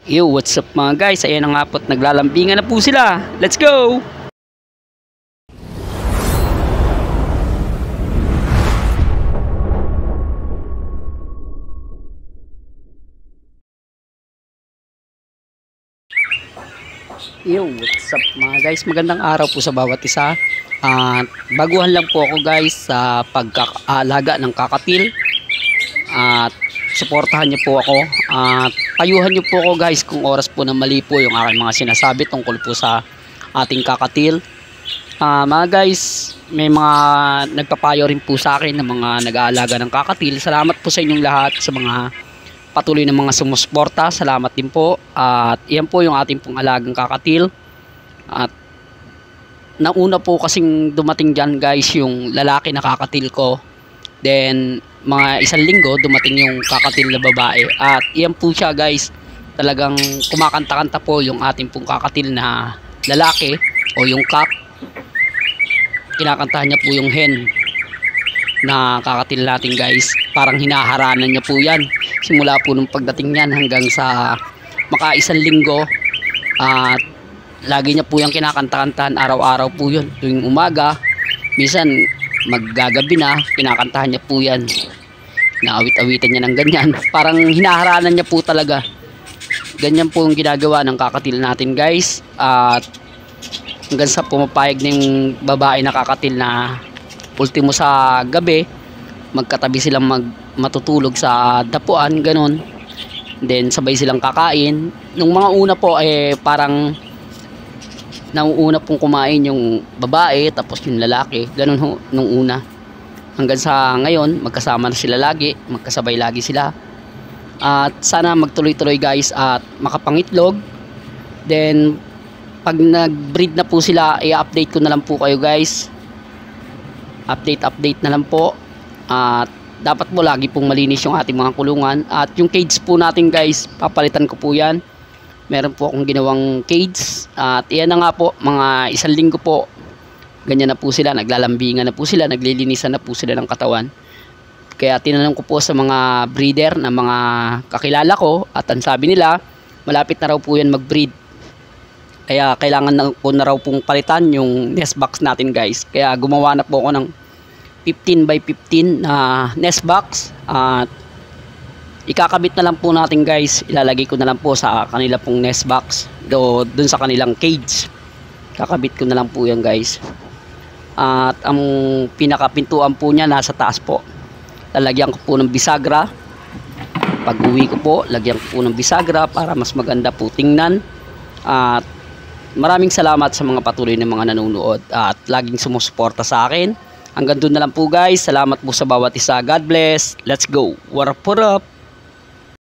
Yo, what's up mga guys? Ayan na nga po't naglalambingan na po sila. Let's go! Yo, what's up mga guys? Magandang araw po sa bawat isa. At baguhan lang po ako guys sa pagkakaalaga ng kakatil. At suportahan niyo po ako. At payuhan niyo po ako guys kung oras po na mali po yung aking mga sinasabi tungkol po sa ating kakatil. Mga guys, may mga nagpapayo rin po sa akin ng mga nag-aalaga ng kakatil. Salamat po sa inyong lahat, sa mga patuloy ng mga sumusuporta. Salamat din po. At iyan po yung ating pong alagang kakatil. At nauna po kasing dumating dyan guys yung lalaki na kakatil ko. Then mga isang linggo dumating yung kakatil na babae. At iyan po siya guys, talagang kumakanta-kanta po yung ating pong kakatil na lalaki o yung cock. Kinakantahan niya po yung hen na kakatil natin guys. Parang hinaharanan niya po yan simula po nung pagdating niyan hanggang sa makaisang linggo. At lagi niya po yung kinakanta-kantahan, araw-araw po yun, tuwing umaga, minsan maggagabi na, kinakantahan niya po yan, naawit-awitan niya ng ganyan, parang hinaharanan niya po talaga. Ganyan po yung ginagawa ng kakatil natin guys. At hanggang sa pumapayag ng babae na kakatil na ultimo sa gabi magkatabi silang matutulog sa dapuan, ganun. Then sabay silang kakain. Nung mga una po parang nauuna pong kumain yung babae tapos yung lalaki, ganun ho, nung una. Hanggang sa ngayon magkasama na sila lagi, magkasabay lagi sila. At sana magtuloy-tuloy guys at makapangitlog. Then pag nag-breed na po sila, i-update ko na lang po kayo guys. Update na lang po. At dapat po lagi pong malinis yung ating mga kulungan. At yung cage po natin guys, papalitan ko po yan. Meron po akong ginawang cage. At iyan na nga po, mga isang linggo po, ganyan na po sila, naglalambingan na po sila, naglilinisan na po sila ng katawan. Kaya tinanong ko po sa mga breeder na mga kakilala ko, at ang sabi nila, malapit na raw po yan mag-breed. Kaya kailangan ko na raw pong palitan yung nest box natin guys. Kaya gumawa na po ako ng 15 by 15 na nest box. At ikakabit na lang po natin guys, ilalagay ko na lang po sa kanila pong nest box dun sa kanilang cage. Kakabit ko na lang po yan guys. At ang pinakapintuan po niya nasa taas po. Lalagyan ko po ng bisagra. Pag uwi ko po, lagyan ko po ng bisagra para mas maganda po tingnan. At maraming salamat sa mga patuloy na mga nanonood at laging sumusuporta sa akin. Hanggang doon na lang po guys. Salamat po sa bawat isa. God bless. Let's go. What up, what up?